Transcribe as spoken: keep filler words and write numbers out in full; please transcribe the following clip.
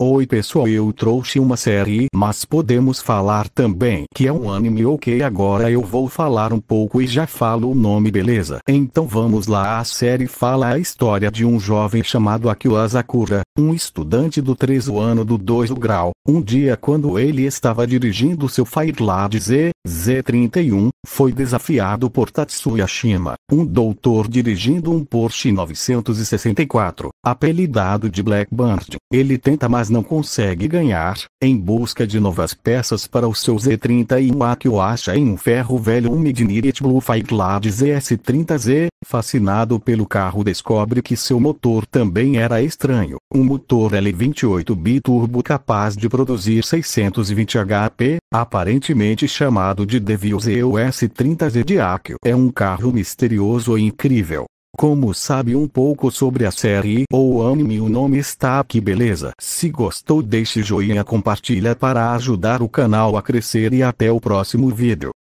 Oi pessoal, eu trouxe uma série, mas podemos falar também que é um anime. Ok, agora eu vou falar um pouco e já falo o nome, beleza? Então vamos lá. A série fala a história de um jovem chamado Akio Asakura, um estudante do terceiro ano do dois grau. Um dia, quando ele estava dirigindo seu Fireblade Z, Z trinta e um, foi desafiado por Tatsuya Shima, um doutor dirigindo um Porsche novecentos e sessenta e quatro, apelidado de Blackbird. Ele tenta, mas não consegue ganhar. Em busca de novas peças para o seu Z trinta e um, Akio acha em um ferro velho um Midnight Blue Fireblade Z S trinta Z. Fascinado pelo carro, descobre que seu motor também era estranho. Um motor L vinte e oito biturbo capaz de produzir seiscentos e vinte H P, aparentemente chamado de Devil Z ou S trinta Z de Akio. É um carro misterioso e incrível. Como sabe um pouco sobre a série ou anime, o nome está aqui, beleza? Se gostou, deixe joinha, compartilha para ajudar o canal a crescer e até o próximo vídeo.